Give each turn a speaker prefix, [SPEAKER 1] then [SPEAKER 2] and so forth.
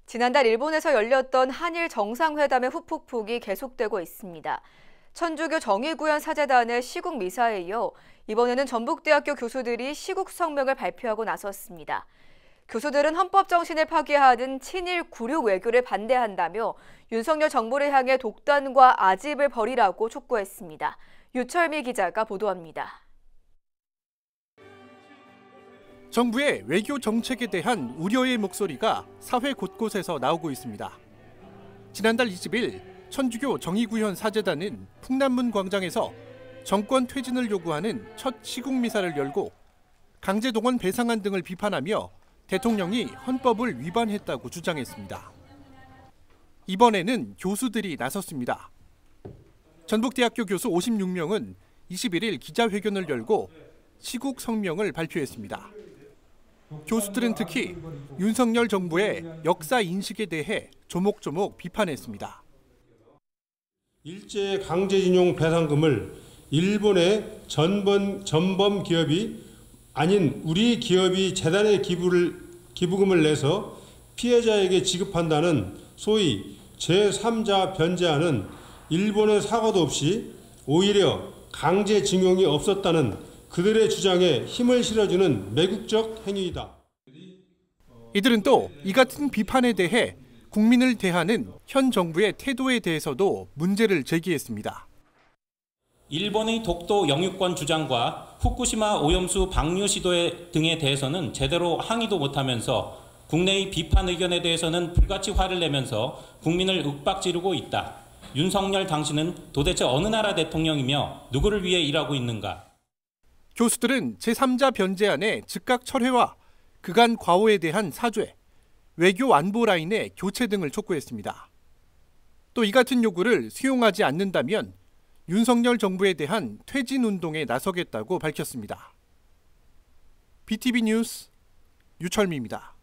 [SPEAKER 1] 지난달 일본에서 열렸던 한일 정상회담의 후폭풍이 계속되고 있습니다. 천주교 정의구현 사제단의 시국 미사에 이어 이번에는 전북대학교 교수들이 시국 성명을 발표하고 나섰습니다. 교수들은 헌법 정신을 파괴하는 친일 굴욕 외교를 반대한다며 윤석열 정부를 향해 독단과 아집을 벌이라고 촉구했습니다. 유철미 기자가 보도합니다.
[SPEAKER 2] 정부의 외교 정책에 대한 우려의 목소리가 사회 곳곳에서 나오고 있습니다. 지난달 20일 천주교 정의구현 사제단은 풍남문 광장에서 정권 퇴진을 요구하는 첫 시국 미사를 열고 강제동원 배상안 등을 비판하며 대통령이 헌법을 위반했다고 주장했습니다. 이번에는 교수들이 나섰습니다. 전북대학교 교수 56명은 21일 기자회견을 열고 시국 성명을 발표했습니다. 교수들은 특히 윤석열 정부의 역사 인식에 대해 조목조목 비판했습니다.
[SPEAKER 3] 일제 강제징용 배상금을 일본의 전범 기업이 아닌 우리 기업이 재단에 기부금을 내서 피해자에게 지급한다는 소위 제3자 변제안은 일본의 사과도 없이 오히려 강제징용이 없었다는 그들의 주장에 힘을 실어주는 매국적 행위이다.
[SPEAKER 2] 이들은 또 이 같은 비판에 대해 국민을 대하는 현 정부의 태도에 대해서도 문제를 제기했습니다.
[SPEAKER 4] 일본의 독도 영유권 주장과 후쿠시마 오염수 방류 시도 등에 대해서는 제대로 항의도 못하면서 국내의 비판 의견에 대해서는 불같이 화를 내면서 국민을 윽박지르고 있다. 윤석열 당신은 도대체 어느 나라 대통령이며 누구를 위해 일하고 있는가?
[SPEAKER 2] 교수들은 제3자 변제안의 즉각 철회와 그간 과오에 대한 사죄, 외교 안보 라인의 교체 등을 촉구했습니다. 또 이 같은 요구를 수용하지 않는다면 윤석열 정부에 대한 퇴진 운동에 나서겠다고 밝혔습니다. BTV 뉴스 유철미입니다.